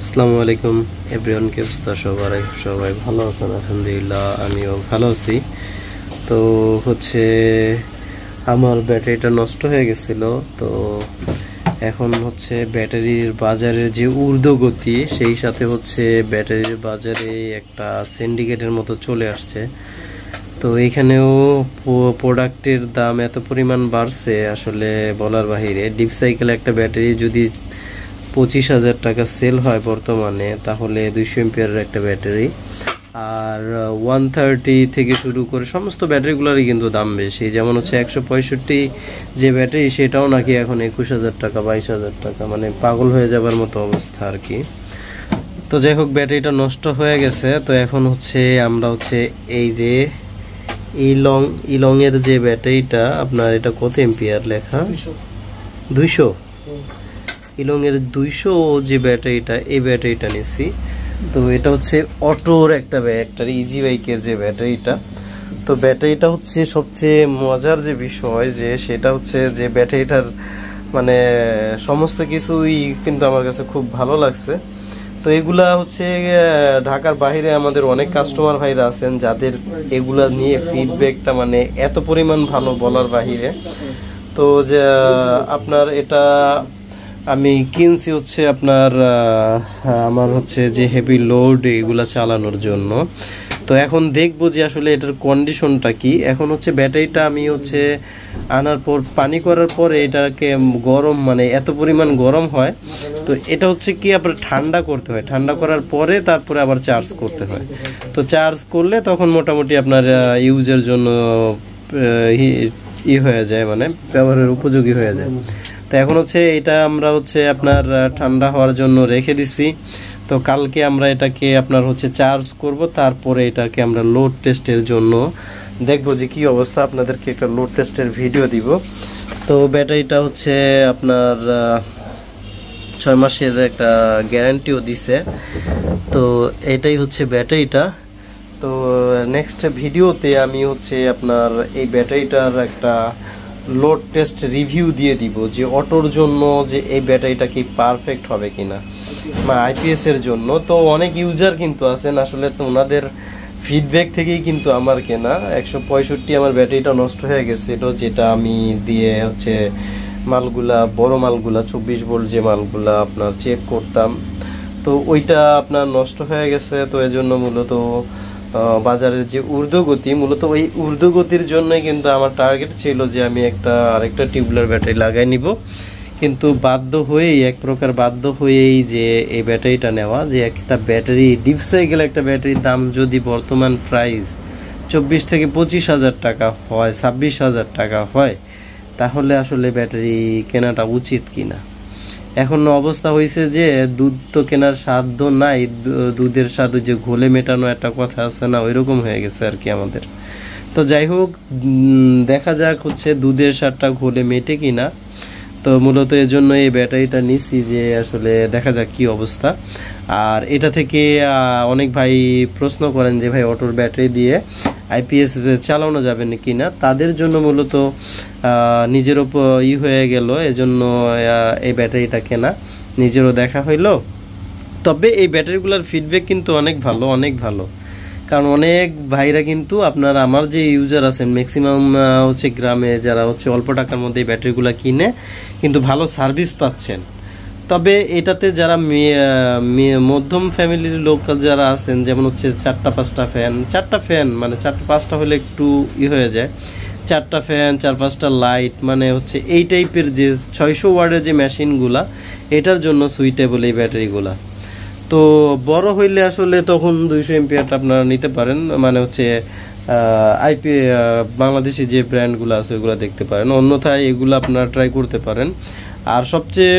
আসসালামু আলাইকুম এভরিওয়ান, কে অবস্থা? সবাই ভালো আছেন? আলহামদুলিল্লাহ, আমিও ভালো আছি। তো হচ্ছে আমার ব্যাটারিটা নষ্ট হয়ে গেছিল। তো এখন হচ্ছে ব্যাটারির বাজারের যে ঊর্ধ্বগতি, সেই সাথে হচ্ছে ব্যাটারির বাজারে একটা সিন্ডিকেটের মতো চলে আসছে। তো এইখানেও প্রোডাক্টের দাম এত পরিমাণ বাড়ছে, আসলে বলার বাহিরে। ডিপ সাইকেল একটা ব্যাটারি যদি 25,000 টাকা সেল হয় বর্তমানে, তাহলে 200 এম্পিয়ারের একটা ব্যাটারি, আর 130 থেকে শুরু করে সমস্ত ব্যাটারিগুলোরই কিন্তু দাম বেশি। যেমন হচ্ছে 165 যে ব্যাটারি, সেটাও নাকি এখন 21,000 টাকা, 22,000 টাকা, মানে পাগল হয়ে যাবার মতো অবস্থা আর কি। তো যাই হোক, ব্যাটারিটা নষ্ট হয়ে গেছে। তো এখন হচ্ছে আমরা হচ্ছে এই যে ইলং এর যে ব্যাটারিটা, আপনার এটা কত এম্পিয়ার লেখা? 200। ইলং এর 200 যে ব্যাটারিটা, এই ব্যাটারিটা নিছি। তো এটা হচ্ছে অটোর একটা ব্যাটারি, ইজি বাইকের যে ব্যাটারিটা। তো ব্যাটারিটা হচ্ছে সবচেয়ে মজার যে বিষয়, যে সেটা হচ্ছে যে ব্যাটারিটার মানে সমস্ত কিছুই কিন্তু আমার কাছে খুব ভালো লাগছে। তো এগুলা হচ্ছে ঢাকার বাইরে আমাদের অনেক কাস্টমার ভাইরা আছেন যাদের এগুলা নিয়ে ফিডব্যাকটা মানে এত পরিমাণ ভালো, বলার বাহিরে। তো যে আপনার এটা আমি কিনছি হচ্ছে আপনার আমার হচ্ছে যে হেভি লোড এগুলা চালানোর জন্য। তো এখন দেখবো যে আসলে এটার কন্ডিশনটা কি। এখন হচ্ছে ব্যাটারিটা আমি হচ্ছে আনার পর পানি করার পরে এটাকে গরম, মানে এত পরিমাণ গরম হয়। তো এটা হচ্ছে কি আপনার ঠান্ডা করতে হয়, ঠান্ডা করার পরে তারপরে আবার চার্জ করতে হয়। তো চার্জ করলে তখন মোটামুটি আপনার ইউজের জন্য হয়ে যায়, মানে ব্যবহারের উপযোগী হয়ে যায়। তো এখন হচ্ছে এটা আমরা হচ্ছে আপনার ঠান্ডা হওয়ার জন্য রেখে দিছি। তো কালকে আমরা এটাকে আপনার হচ্ছে চার্জ করব, তারপরে এটাকে আমরা লোড টেস্টের জন্য দেখবো যে কি অবস্থা, আপনাদেরকে একটা লোড টেস্টের ভিডিও দিব। তো ব্যাটারিটা হচ্ছে আপনার 6 মাসের একটা গ্যারান্টিও দিছে। তো এটাই হচ্ছে ব্যাটারিটা। তো নেক্সট ভিডিওতে আমি হচ্ছে আপনার এই ব্যাটারিটার একটা লোড টেস্ট রিভিউ দিয়ে দিব, যে অটোর জন্য যে এই ব্যাটারিটা কি পারফেক্ট হবে কিনা, বা আইপিএস এর জন্য। তো অনেক ইউজার কিন্তু আছেন, আসলে তো ওনাদের ফিডব্যাক থেকেই কিন্তু আমার কেনা। 165 আমার ব্যাটারিটা নষ্ট হয়ে গেছিল, যেটা আমি দিয়ে হচ্ছে মালগুলা, বড় মালগুলা 24 ভোল্ট যে মালগুলা আপনার চেক করতাম, তো ওইটা আপনার নষ্ট হয়ে গেছে। তো এজন্য মূলত বাজারের যে ঊর্ধ্বগতি, মূলত ওই ঊর্ধ্বগতির জন্যই কিন্তু আমার টার্গেট ছিল যে আমি আরেকটা টিউবুলার ব্যাটারি লাগাই নিব। কিন্তু এক প্রকার বাধ্য হয়েই যে এই ব্যাটারিটা নেওয়া, যে একটা ব্যাটারি ডিপ সাইকেল একটা ব্যাটারির দাম যদি বর্তমান প্রাইস 24 থেকে 25,000 টাকা হয়, 26,000 টাকা হয়, তাহলে আসলে ব্যাটারি কেনাটা উচিত কিনা। এখন অবস্থা হয়েছে যে দুধ তো কেনার সাধ্য নাই, দুধের স্বাদ যে ঘোলে মেটানো একটা কথা আছে না, ওইরকম হয়ে গেছে আর কি আমাদের। তো যাই হোক, দেখা যাক হচ্ছে দুধের স্বাদটা ঘোলে মেটে কিনা। তো মূলত এর জন্য এই ব্যাটারিটা নিছি, যে আসলে দেখা যাক কি অবস্থা। আর এটা থেকে অনেক ভাই প্রশ্ন করেন যে ভাই অটোর ব্যাটারি দিয়ে আইপিএস চালানো যাবে কিনা, তাদের জন্য মূলত নিজের উপর হয়ে গেল, এজন্য এই ব্যাটারিটা কেনা। নিজেরও দেখা হইলো। তবে এই ব্যাটারিগুলোর ফিডব্যাক কিন্তু অনেক ভালো, অনেক ভালো। কারণ অনেক ভাইরা কিন্তু আপনার আমার যে ইউজার আছেন ম্যাক্সিমাম হচ্ছে গ্রামে, যারা হচ্ছে অল্প টাকার মধ্যে এই ব্যাটারিগুলো কিনে কিন্তু ভালো সার্ভিস পাচ্ছেন। তবে এটাতে যারা মধ্যম ফ্যামিলির লোক যারা আছেন, যেমন হচ্ছে 4-5টা ফ্যান, মানে 4-5টা হলে একটু হয়ে যায়, 4টা ফ্যান, 4-5টা লাইট, মানে হচ্ছে এই টাইপের যে 600 ওয়াটের যে মেশিনগুলা, এটার জন্য সুইটেবল এই ব্যাটারিগুলা। তো বড় হইলে আসলে তখন 200 এম্পিয়ারটা আপনারা নিতে পারেন, মানে হচ্ছে বাংলাদেশি যে ব্র্যান্ডগুলো আছে ওগুলো দেখতে পারেন, অন্যথায় এগুলো আপনারা ট্রাই করতে পারেন। আর সবচেয়ে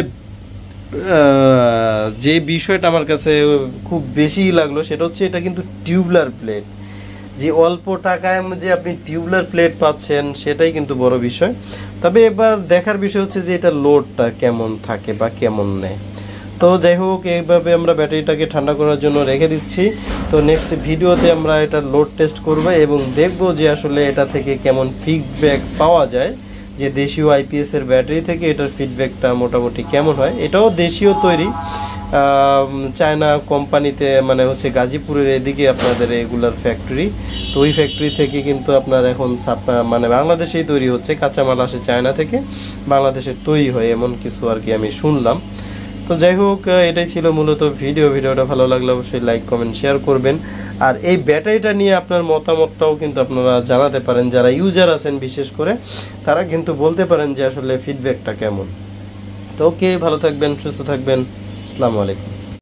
যে বিষয়টা আমার কাছে খুব বেশি লাগলো, সেটা হচ্ছে এটা কিন্তু টিউবুলার প্লেট। যে অল্প টাকায় যে আপনি টিউবুলার প্লেট পাচ্ছেন, সেটাই কিন্তু বড় বিষয়। তবে এবার দেখার বিষয় হচ্ছে যে এটা লোডটা কেমন থাকে বা কেমন নেয়। তো যাই হোক, এইভাবে আমরা ব্যাটারিটাকে ঠান্ডা করার জন্য রেখে দিচ্ছি। তো নেক্সট ভিডিওতে আমরা এটা লোড টেস্ট করব এবং দেখব যে আসলে এটা থেকে কেমন ফিডব্যাক পাওয়া যায়, যে দেশীয় আইপিএস এর ব্যাটারি থেকে এটার ফিডব্যাকটা মোটামুটি কেমন হয়। এটাও দেশীয় তৈরি, চায়না কোম্পানিতে, মানে হচ্ছে গাজীপুরের এদিকে আপনাদের এগুলার ফ্যাক্টরি। তো ওই ফ্যাক্টরি থেকে কিন্তু আপনার এখন মানে বাংলাদেশেই তৈরি হচ্ছে, কাঁচামাল আসে চায়না থেকে, বাংলাদেশে তৈরি হয় এমন কিছু আর কি আমি শুনলাম। তো যাই হোক, এটাই ছিল মূলত ভিডিওটা ভালো লাগলে অবশ্যই লাইক কমেন্ট শেয়ার করবেন। আর এই ব্যাটারিটা নিয়ে আপনার মতামতটাও কিন্তু আপনারা জানাতে পারেন, যারা ইউজার আছেন বিশেষ করে তারা কিন্তু বলতে পারেন যে আসলে ফিডব্যাকটা কেমন। তো ওকে, ভালো থাকবেন, সুস্থ থাকবেন, আসসালামু আলাইকুম।